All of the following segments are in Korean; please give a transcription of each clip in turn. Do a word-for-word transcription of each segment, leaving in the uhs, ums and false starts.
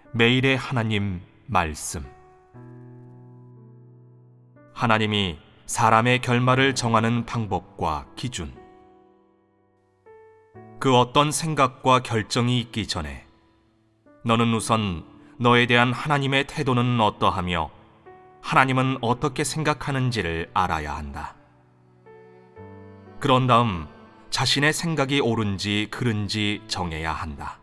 매일의 하나님 말씀. 하나님이 사람의 결말을 정하는 방법과 기준. 그 어떤 생각과 결정이 있기 전에 너는 우선 너에 대한 하나님의 태도는 어떠하며 하나님은 어떻게 생각하는지를 알아야 한다. 그런 다음 자신의 생각이 옳은지 그른지 정해야 한다.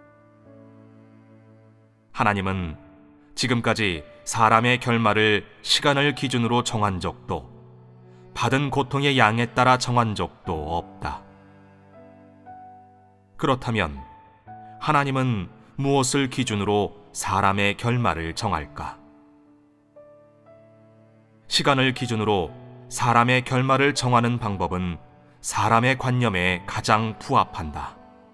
하나님은 지금까지 사람의 결말을 시간을 기준으로 정한 적도 받은 고통의 양에 따라 정한 적도 없다. 그렇다면 하나님은 무엇을 기준으로 사람의 결말을 정할까? 시간을 기준으로 사람의 결말을 정하는 방법은 사람의 관념에 가장 부합한다.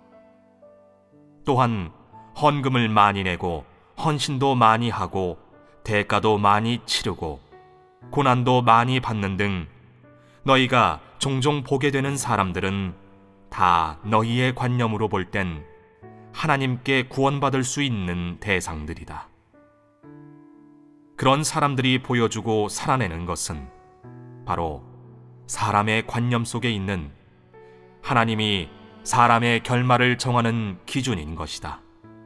또한 헌금을 많이 내고 헌신도 많이 하고 대가도 많이 치르고 고난도 많이 받는 등 너희가 종종 보게 되는 사람들은 다 너희의 관념으로 볼 땐 하나님께 구원받을 수 있는 대상들이다. 그런 사람들이 보여주고 살아내는 것은 바로 사람의 관념 속에 있는 하나님이 사람의 결말을 정하는 기준인 것이다.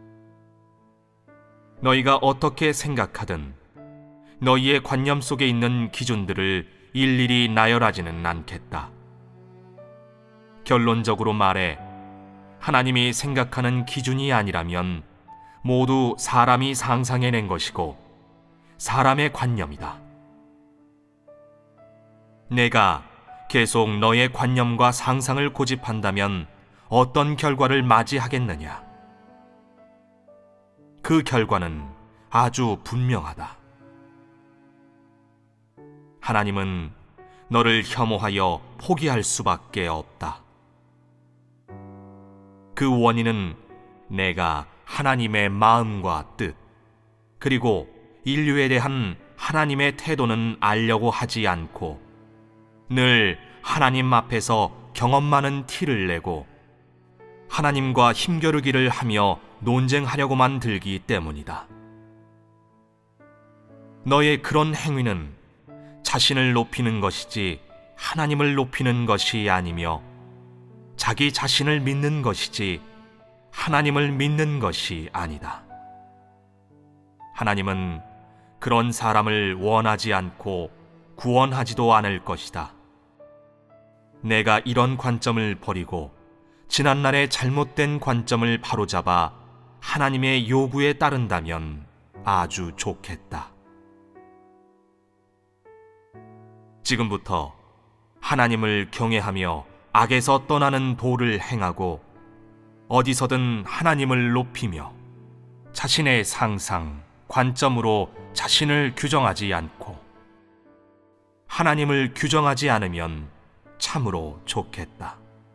너희가 어떻게 생각하든 너희의 관념 속에 있는 기준들을 일일이 나열하지는 않겠다. 결론적으로 말해 하나님이 생각하는 기준이 아니라면 모두 사람이 상상해낸 것이고 사람의 관념이다. 내가 계속 너의 관념과 상상을 고집한다면 어떤 결과를 맞이하겠느냐? 그 결과는 아주 분명하다. 하나님은 너를 혐오하여 포기할 수밖에 없다. 그 원인은 내가 하나님의 마음과 뜻, 그리고 인류에 대한 하나님의 태도는 알려고 하지 않고 늘 하나님 앞에서 경험 많은 티를 내고 하나님과 힘겨루기를 하며 논쟁하려고만 들기 때문이다. 너의 그런 행위는 자신을 높이는 것이지 하나님을 높이는 것이 아니며 자기 자신을 믿는 것이지 하나님을 믿는 것이 아니다. 하나님은 그런 사람을 원하지 않고 구원하지도 않을 것이다. 내가 이런 관점을 버리고 지난날의 잘못된 관점을 바로잡아 하나님의 요구에 따른다면 아주 좋겠다. 지금부터 하나님을 경외하며 악에서 떠나는 도를 행하고 어디서든 하나님을 높이며 자신의 상상, 관점으로 자신을 규정하지 않고 하나님을 규정하지 않으면 참으로 좋겠다.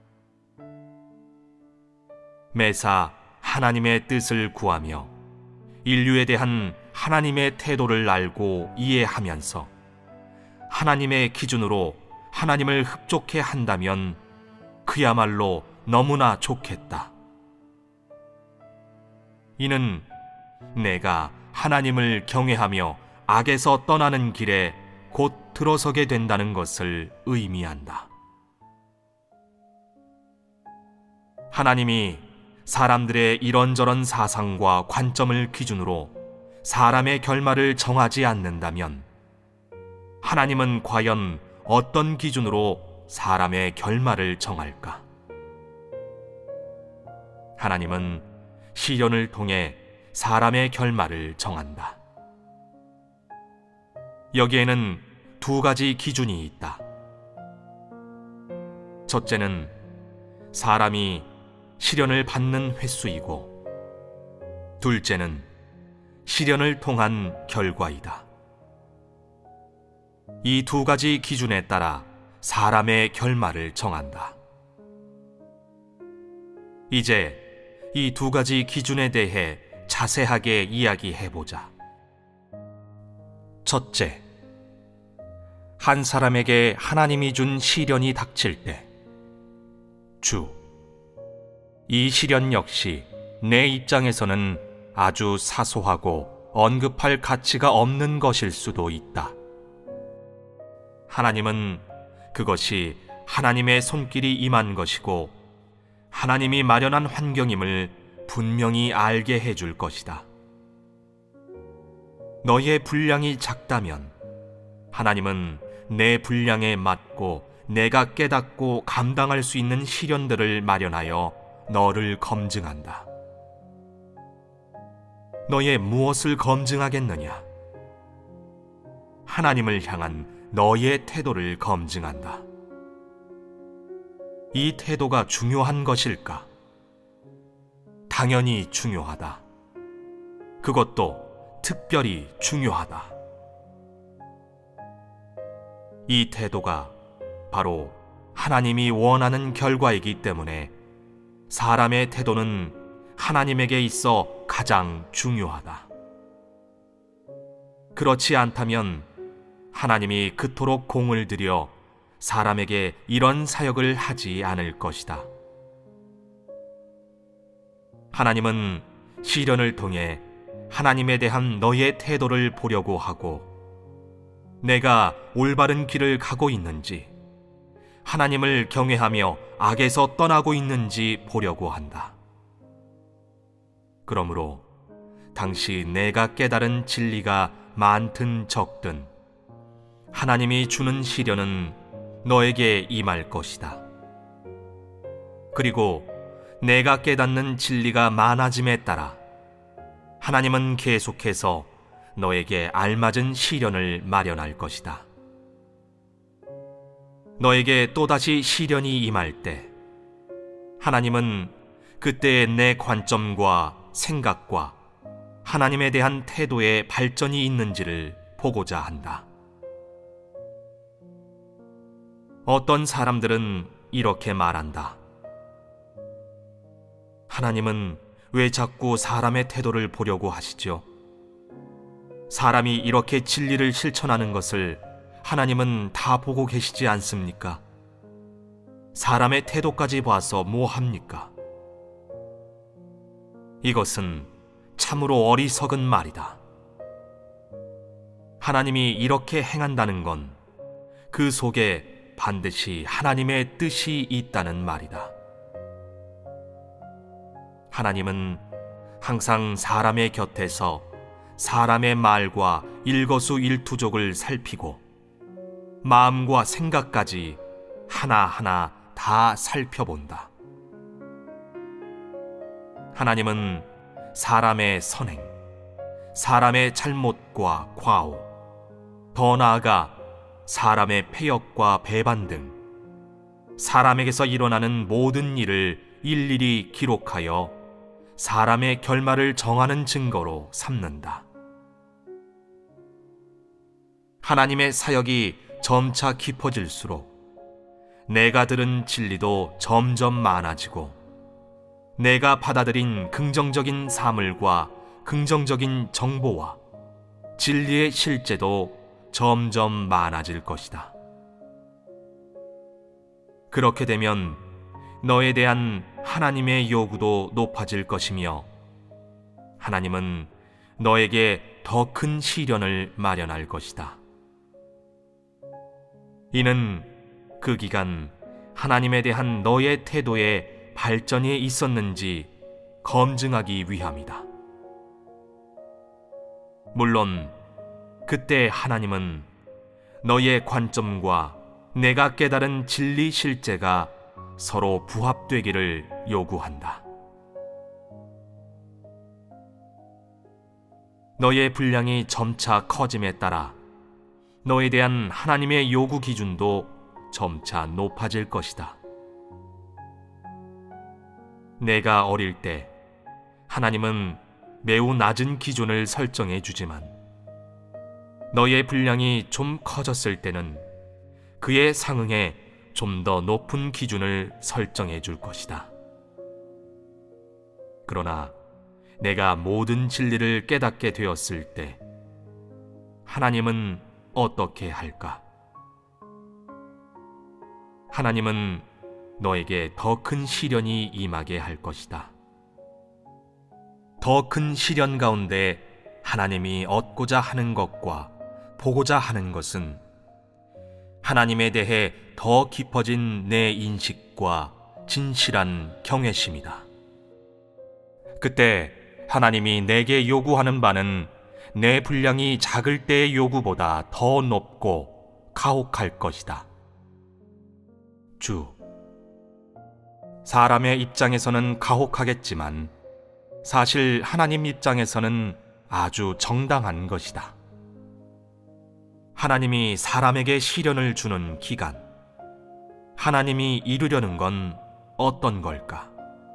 매사 하나님의 뜻을 구하며 인류에 대한 하나님의 태도를 알고 이해하면서 하나님의 기준으로 하나님을 흡족해 한다면 그야말로 너무나 좋겠다. 이는 내가 하나님을 경외하며 악에서 떠나는 길에 곧 들어서게 된다는 것을 의미한다. 하나님이 사람들의 이런저런 사상과 관점을 기준으로 사람의 결말을 정하지 않는다면 하나님은 과연 어떤 기준으로 사람의 결말을 정할까? 하나님은 시련을 통해 사람의 결말을 정한다. 여기에는 두 가지 기준이 있다. 첫째는 사람이 시련을 받는 횟수이고, 둘째는 시련을 통한 결과이다. 이 두 가지 기준에 따라 사람의 결말을 정한다. 이제 이 두 가지 기준에 대해 자세하게 이야기해보자. 첫째, 한 사람에게 하나님이 준 시련이 닥칠 때, 주, 이 시련 역시 내 입장에서는 아주 사소하고 언급할 가치가 없는 것일 수도 있다. 하나님은 그것이 하나님의 손길이 임한 것이고 하나님이 마련한 환경임을 분명히 알게 해줄 것이다. 너희의 분량이 작다면 하나님은 내 분량에 맞고 내가 깨닫고 감당할 수 있는 시련들을 마련하여 너를 검증한다. 너의 무엇을 검증하겠느냐? 하나님을 향한 너의 태도를 검증한다. 이 태도가 중요한 것일까? 당연히 중요하다. 그것도 특별히 중요하다. 이 태도가 바로 하나님이 원하는 결과이기 때문에 사람의 태도는 하나님에게 있어 가장 중요하다. 그렇지 않다면 하나님이 그토록 공을 들여 사람에게 이런 사역을 하지 않을 것이다. 하나님은 시련을 통해 하나님에 대한 너의 태도를 보려고 하고 내가 올바른 길을 가고 있는지 하나님을 경외하며 악에서 떠나고 있는지 보려고 한다. 그러므로 당시 내가 깨달은 진리가 많든 적든 하나님이 주는 시련은 너에게 임할 것이다. 그리고 내가 깨닫는 진리가 많아짐에 따라 하나님은 계속해서 너에게 알맞은 시련을 마련할 것이다. 너에게 또다시 시련이 임할 때 하나님은 그때의 내 관점과 생각과 하나님에 대한 태도에 발전이 있는지를 보고자 한다. 어떤 사람들은 이렇게 말한다. 하나님은 왜 자꾸 사람의 태도를 보려고 하시죠? 사람이 이렇게 진리를 실천하는 것을 하나님은 다 보고 계시지 않습니까? 사람의 태도까지 봐서 뭐 합니까? 이것은 참으로 어리석은 말이다. 하나님이 이렇게 행한다는 건 그 속에 반드시 하나님의 뜻이 있다는 말이다. 하나님은 항상 사람의 곁에서 사람의 말과 일거수일투족을 살피고 마음과 생각까지 하나하나 다 살펴본다. 하나님은 사람의 선행, 사람의 잘못과 과오, 더 나아가 사람의 패역과 배반 등 사람에게서 일어나는 모든 일을 일일이 기록하여 사람의 결말을 정하는 증거로 삼는다. 하나님의 사역이 점차 깊어질수록 내가 들은 진리도 점점 많아지고 내가 받아들인 긍정적인 사물과 긍정적인 정보와 진리의 실제도 점점 많아질 것이다. 그렇게 되면 너에 대한 하나님의 요구도 높아질 것이며 하나님은 너에게 더 큰 시련을 마련할 것이다. 이는 그 기간 하나님에 대한 너의 태도에 발전이 있었는지 검증하기 위함이다. 물론 그때 하나님은 너의 관점과 내가 깨달은 진리 실제가 서로 부합되기를 요구한다. 너의 분량이 점차 커짐에 따라 너에 대한 하나님의 요구 기준도 점차 높아질 것이다. 내가 어릴 때 하나님은 매우 낮은 기준을 설정해 주지만 너의 분량이 좀 커졌을 때는 그에 상응해 좀 더 높은 기준을 설정해 줄 것이다. 그러나 내가 모든 진리를 깨닫게 되었을 때 하나님은 어떻게 할까? 하나님은 너에게 더 큰 시련이 임하게 할 것이다. 더 큰 시련 가운데 하나님이 얻고자 하는 것과 보고자 하는 것은 하나님에 대해 더 깊어진 내 인식과 진실한 경외심이다. 그때 하나님이 내게 요구하는 바는 내 분량이 작을 때의 요구보다 더 높고 가혹할 것이다. 주, 사람의 입장에서는 가혹하겠지만 사실 하나님 입장에서는 아주 정당한 것이다. 하나님이 사람에게 시련을 주는 기간, 하나님이 이루려는 건 어떤 걸까?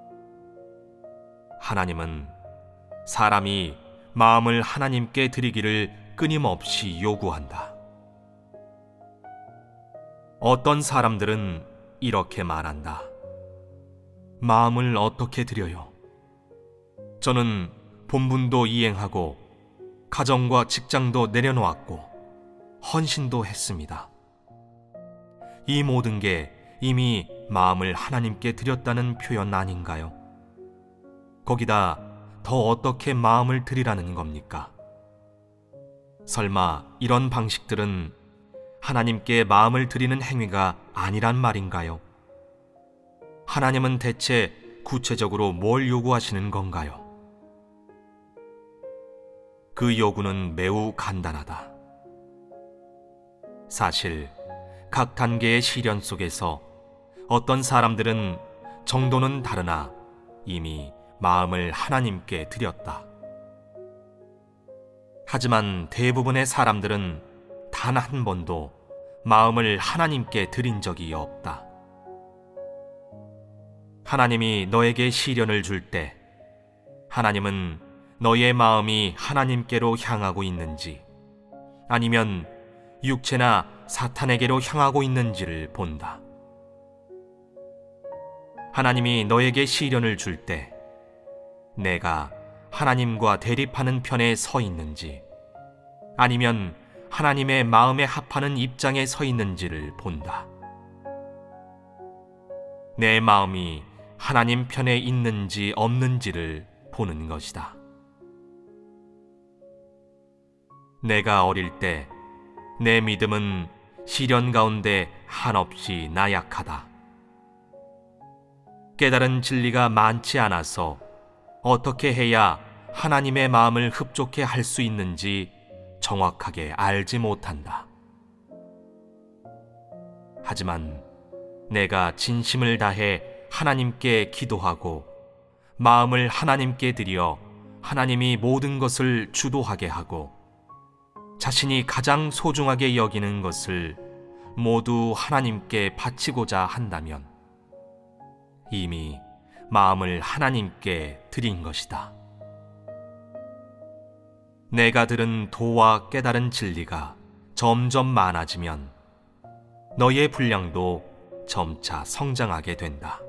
하나님은 사람이 마음을 하나님께 드리기를 끊임없이 요구한다. 어떤 사람들은 이렇게 말한다. 마음을 어떻게 드려요? 저는 본분도 이행하고 가정과 직장도 내려놓았고 헌신도 했습니다. 이 모든 게 이미 마음을 하나님께 드렸다는 표현 아닌가요? 거기다 더 어떻게 마음을 드리라는 겁니까? 설마 이런 방식들은 하나님께 마음을 드리는 행위가 아니란 말인가요? 하나님은 대체 구체적으로 뭘 요구하시는 건가요? 그 요구는 매우 간단하다. 사실 각 단계의 시련 속에서 어떤 사람들은 정도는 다르나 이미 마음을 하나님께 드렸다. 하지만 대부분의 사람들은 단 한 번도 마음을 하나님께 드린 적이 없다. 하나님이 너에게 시련을 줄 때 하나님은 너의 마음이 하나님께로 향하고 있는지 아니면 육체나 사탄에게로 향하고 있는지를 본다. 하나님이 너에게 시련을 줄 때 내가 하나님과 대립하는 편에 서 있는지 아니면 하나님의 마음에 합하는 입장에 서 있는지를 본다. 내 마음이 하나님 편에 있는지 없는지를 보는 것이다. 내가 어릴 때 내 믿음은 시련 가운데 한없이 나약하다. 깨달은 진리가 많지 않아서 어떻게 해야 하나님의 마음을 흡족해 할 수 있는지 정확하게 알지 못한다. 하지만 내가 진심을 다해 하나님께 기도하고 마음을 하나님께 드려 하나님이 모든 것을 주도하게 하고 자신이 가장 소중하게 여기는 것을 모두 하나님께 바치고자 한다면 이미 마음을 하나님께 드린 것이다. 내가 들은 도와 깨달은 진리가 점점 많아지면 너의 분량도 점차 성장하게 된다.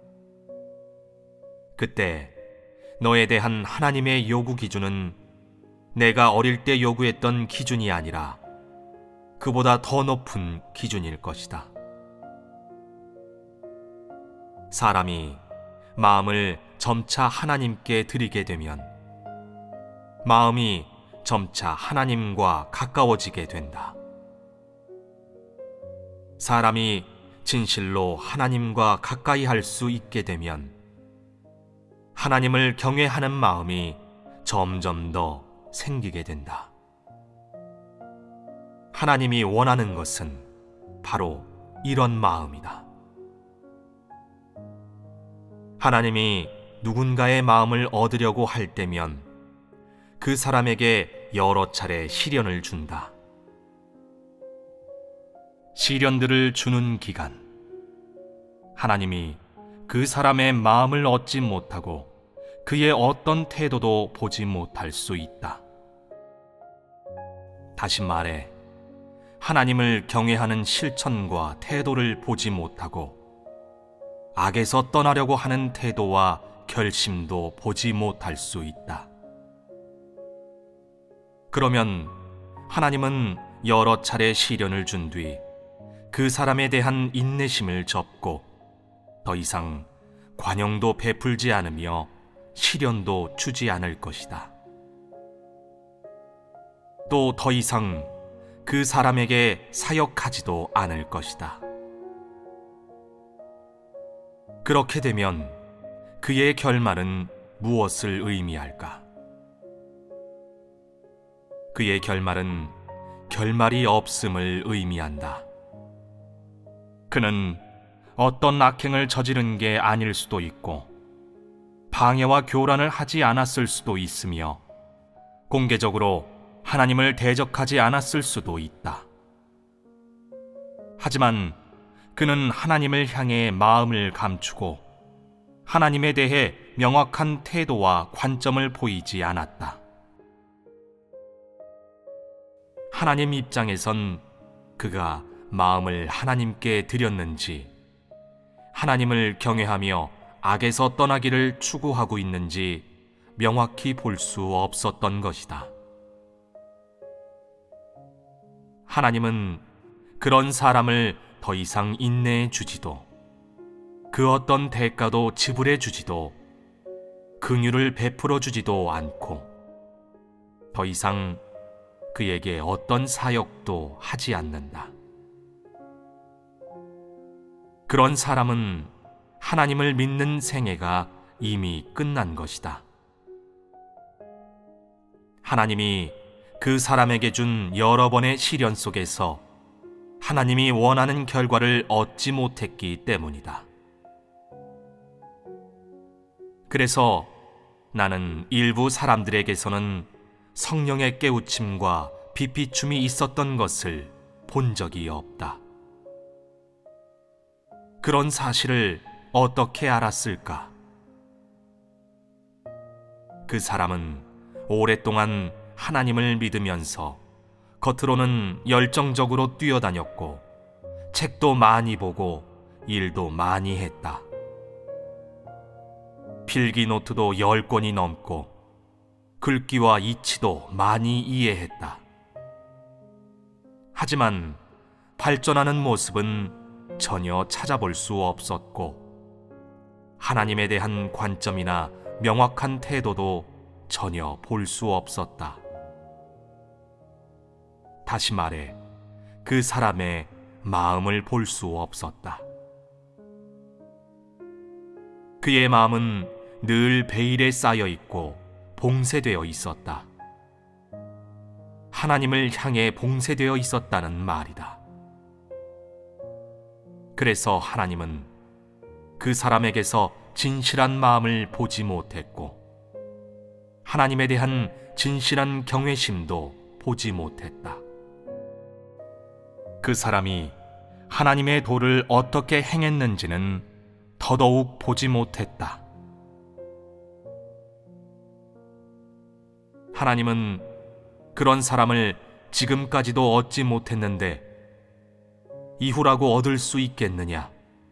그때 너에 대한 하나님의 요구 기준은 내가 어릴 때 요구했던 기준이 아니라 그보다 더 높은 기준일 것이다. 사람이 마음을 점차 하나님께 드리게 되면 마음이 점차 하나님과 가까워지게 된다. 사람이 진실로 하나님과 가까이 할 수 있게 되면 하나님을 경외하는 마음이 점점 더 생기게 된다. 하나님이 원하는 것은 바로 이런 마음이다. 하나님이 누군가의 마음을 얻으려고 할 때면 그 사람에게 여러 차례 시련을 준다. 시련들을 주는 기간, 하나님이 그 사람의 마음을 얻지 못하고 그의 어떤 태도도 보지 못할 수 있다. 다시 말해, 하나님을 경외하는 실천과 태도를 보지 못하고 악에서 떠나려고 하는 태도와 결심도 보지 못할 수 있다. 그러면 하나님은 여러 차례 시련을 준 뒤 그 사람에 대한 인내심을 접고 더 이상 관용도 베풀지 않으며 시련도 주지 않을 것이다. 또 더 이상 그 사람에게 사역하지도 않을 것이다. 그렇게 되면 그의 결말은 무엇을 의미할까? 그의 결말은 결말이 없음을 의미한다. 그는 어떤 악행을 저지른 게 아닐 수도 있고 방해와 교란을 하지 않았을 수도 있으며 공개적으로 하나님을 대적하지 않았을 수도 있다. 하지만 그는 하나님을 향해 마음을 감추고 하나님에 대해 명확한 태도와 관점을 보이지 않았다. 하나님 입장에선 그가 마음을 하나님께 드렸는지, 하나님을 경외하며 악에서 떠나기를 추구하고 있는지 명확히 볼 수 없었던 것이다. 하나님은 그런 사람을 더 이상 인내해 주지도, 그 어떤 대가도 지불해 주지도, 긍휼을 베풀어 주지도 않고 더 이상 그에게 어떤 사역도 하지 않는다. 그런 사람은 하나님을 믿는 생애가 이미 끝난 것이다. 하나님이 그 사람에게 준 여러 번의 시련 속에서 하나님이 원하는 결과를 얻지 못했기 때문이다. 그래서 나는 일부 사람들에게서는 성령의 깨우침과 비피춤이 있었던 것을 본 적이 없다. 그런 사실을 어떻게 알았을까? 그 사람은 오랫동안 하나님을 믿으면서 겉으로는 열정적으로 뛰어다녔고 책도 많이 보고 일도 많이 했다. 필기 노트도 열 권이 넘고 글귀와 이치도 많이 이해했다. 하지만 발전하는 모습은 전혀 찾아볼 수 없었고 하나님에 대한 관점이나 명확한 태도도 전혀 볼 수 없었다. 다시 말해 그 사람의 마음을 볼 수 없었다. 그의 마음은 늘 베일에 쌓여 있고 봉쇄되어 있었다. 하나님을 향해 봉쇄되어 있었다는 말이다. 그래서 하나님은 그 사람에게서 진실한 마음을 보지 못했고 하나님에 대한 진실한 경외심도 보지 못했다. 그 사람이 하나님의 도를 어떻게 행했는지는 더더욱 보지 못했다. 하나님은 그런 사람을 지금까지도 얻지 못했는데 이후라고 얻을 수 있겠느냐?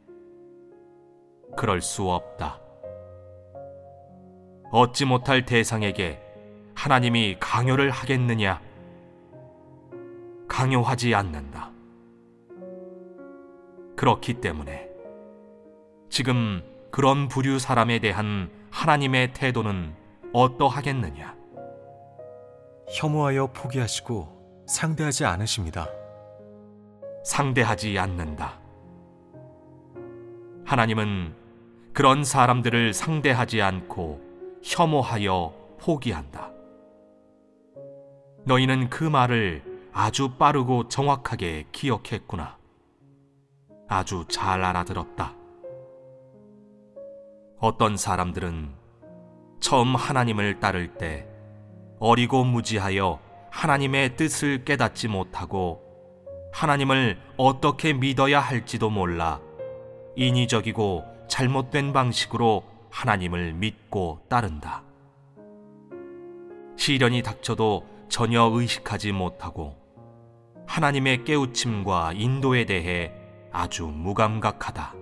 그럴 수 없다. 얻지 못할 대상에게 하나님이 강요를 하겠느냐? 강요하지 않는다. 그렇기 때문에 지금 그런 부류 사람에 대한 하나님의 태도는 어떠하겠느냐? 혐오하여 포기하시고 상대하지 않으십니다. 상대하지 않는다. 하나님은 그런 사람들을 상대하지 않고 혐오하여 포기한다. 너희는 그 말을 아주 빠르고 정확하게 기억했구나. 아주 잘 알아들었다. 어떤 사람들은 처음 하나님을 따를 때 어리고 무지하여 하나님의 뜻을 깨닫지 못하고 하나님을 어떻게 믿어야 할지도 몰라 인위적이고 잘못된 방식으로 하나님을 믿고 따른다. 시련이 닥쳐도 전혀 의식하지 못하고 하나님의 깨우침과 인도에 대해 아주 무감각하다.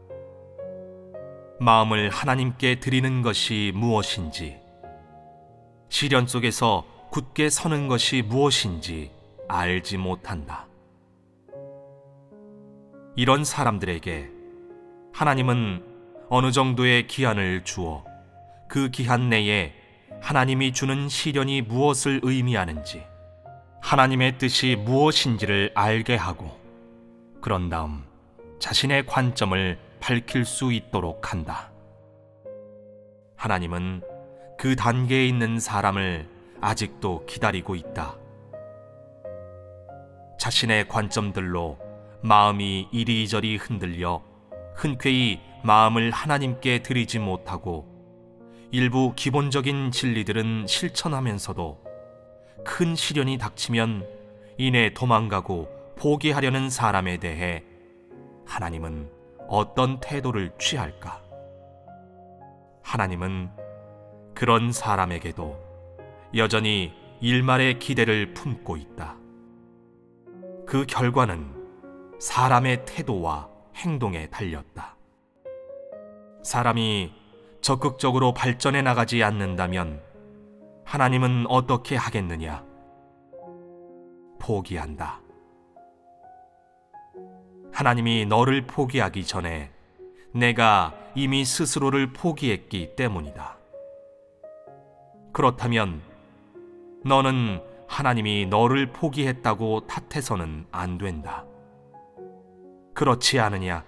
마음을 하나님께 드리는 것이 무엇인지, 시련 속에서 굳게 서는 것이 무엇인지 알지 못한다. 이런 사람들에게 하나님은 어느 정도의 기한을 주어 그 기한 내에 하나님이 주는 시련이 무엇을 의미하는지, 하나님의 뜻이 무엇인지를 알게 하고, 그런 다음 자신의 관점을 밝힐 수 있도록 한다. 하나님은 그 단계에 있는 사람을 아직도 기다리고 있다. 자신의 관점들로 마음이 이리저리 흔들려 흔쾌히 마음을 하나님께 드리지 못하고 일부 기본적인 진리들은 실천하면서도 큰 시련이 닥치면 이내 도망가고 포기하려는 사람에 대해 하나님은 어떤 태도를 취할까? 하나님은 그런 사람에게도 여전히 일말의 기대를 품고 있다. 그 결과는 사람의 태도와 행동에 달렸다. 사람이 적극적으로 발전해 나가지 않는다면 하나님은 어떻게 하겠느냐? 포기한다. 하나님이 너를 포기하기 전에 내가 이미 스스로를 포기했기 때문이다. 그렇다면 너는 하나님이 너를 포기했다고 탓해서는 안 된다. 그렇지 않으냐?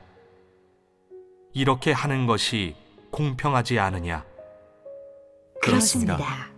이렇게 하는 것이 공평하지 않으냐? 그렇습니다. 그렇습니다.